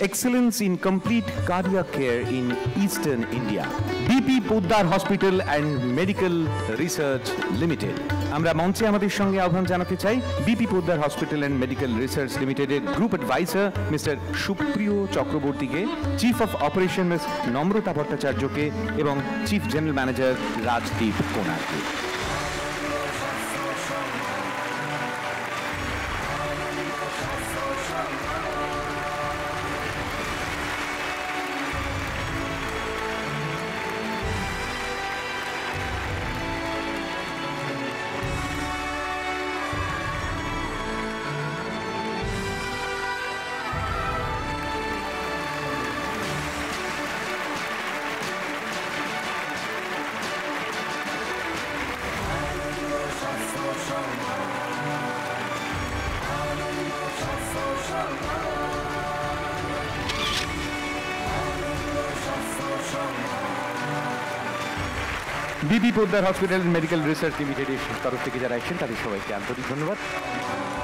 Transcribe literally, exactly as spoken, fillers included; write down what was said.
excellence in complete cardiac care in Eastern India. B P Poddar Hospital and Medical Research Limited. আমরা মঞ্চে আমাদের সঙ্গে আহ্বান জানাতে চাই BP Poddar hospital and medical research লিমিটেডের গ্রুপ অ্যাডভাইজার মিস্টার সুপ্রিয় চক্রবর্তীকে, chief of operation miss Namrata ভট্টাচার্যকে এবং চিফ জেনারেল ম্যানেজার রাজদীপ কোনারকে। BP Poddar hospital medical research লিমিটেডের তরফ থেকে যারা এসেছেন তাদের সবাইকে আন্তরিক ধন্যবাদ।